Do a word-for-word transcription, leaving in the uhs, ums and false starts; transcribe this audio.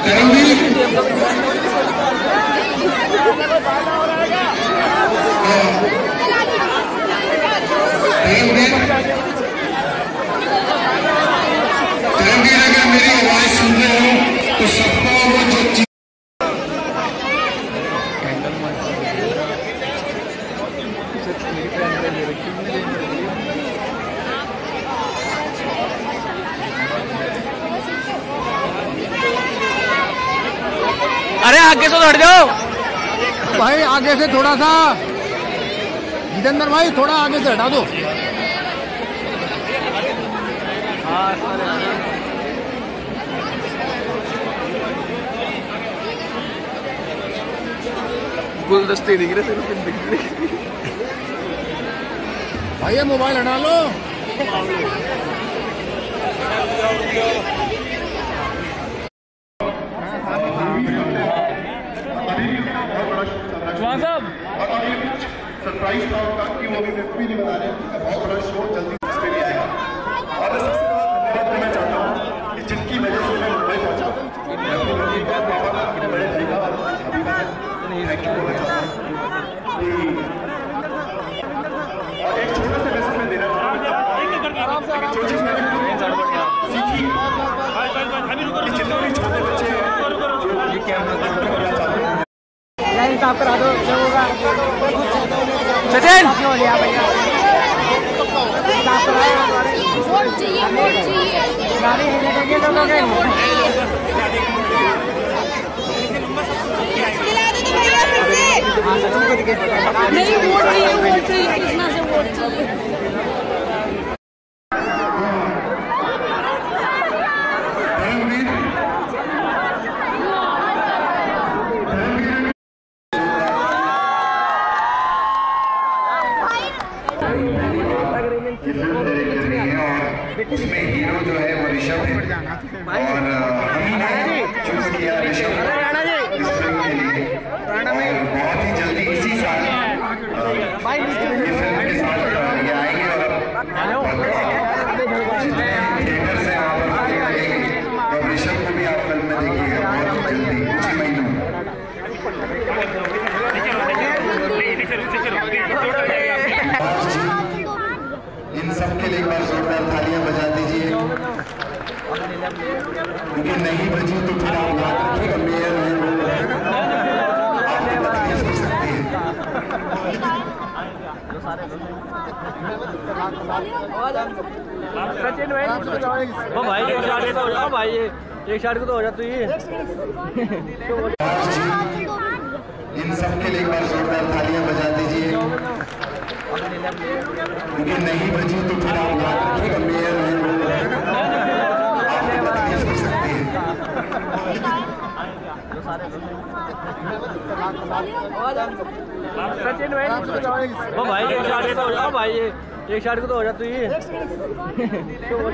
अगर मेरी आवाज सुन रहे हो तो सबको वो जो अरे आगे से हट जाओ भाई, आगे से थोड़ा सा जितेंद्र भाई, थोड़ा आगे से हटा दो। गुलदस्ते दिख रहे सिर्फ भाई ये मोबाइल हटा लो। सरप्राइज था उनका कि वो भी भी नहीं बता रहे। बहुत बड़ा शो जल्दी इसके लिए आएगा और सबसे बड़ा धन्यवाद देना चाहता हूँ कि जिनकी वजह से मैं मुंबई पहुंचा। मैं अपनी मम्मी का पापा का अपने बड़े भाई का और अभी का थैंक यू बोलना चाहता हूँ। और एक छोटा सा मैसेज मैं देना चाहता हूँ, जो चीज़ मैंने सीखी कि जितने भी छोटे बच्चे हैं जो कैमरा लाइन साफ करा दो होगा। सचिन हो गया भैया, साफ कराया। वोट चाहिए, वोट चाहिए। गाड़ी हिलने देंगे लोगों के। नहीं, वोट चाहिए, वोट चाहिए, कृष्णा से वोट चाहिए। इसमें हीरो जो है वो ऋषभ है और हमने चूज किया ऋषभ इस फिल्म के लिए। और बहुत ही जल्दी इसी साल ये फिल्म के साथ ये आएंगे और जितने थिएटर से आप देखेंगे तो ऋषभ को भी आप फिल्म में देखिएगा बहुत ही जल्दी कुछ ही महीनों में। इन सब के लिए एक बार जोरदार तालियां बजा दीजिए, क्योंकि नहीं बजी तो फिर आप याद रखिएगा मेयर है आपको तकलीफ हो सकती है। सचिन भाई, वो भाई एक शॉट को हो जाओ, भाई एक शॉट को तो हो जा तू। ये इन सब के लिए एक बार जोरदार तालियां बजा दीजिए, क्योंकि नहीं बजी तो फिर आप याद रखिएगा मेयर है आपको तकलीफ हो सकती है। सचिन भाई, वो भाई एक शॉट को तो हो जाओ, भाई एक शॉट को तो हो जा तू। ये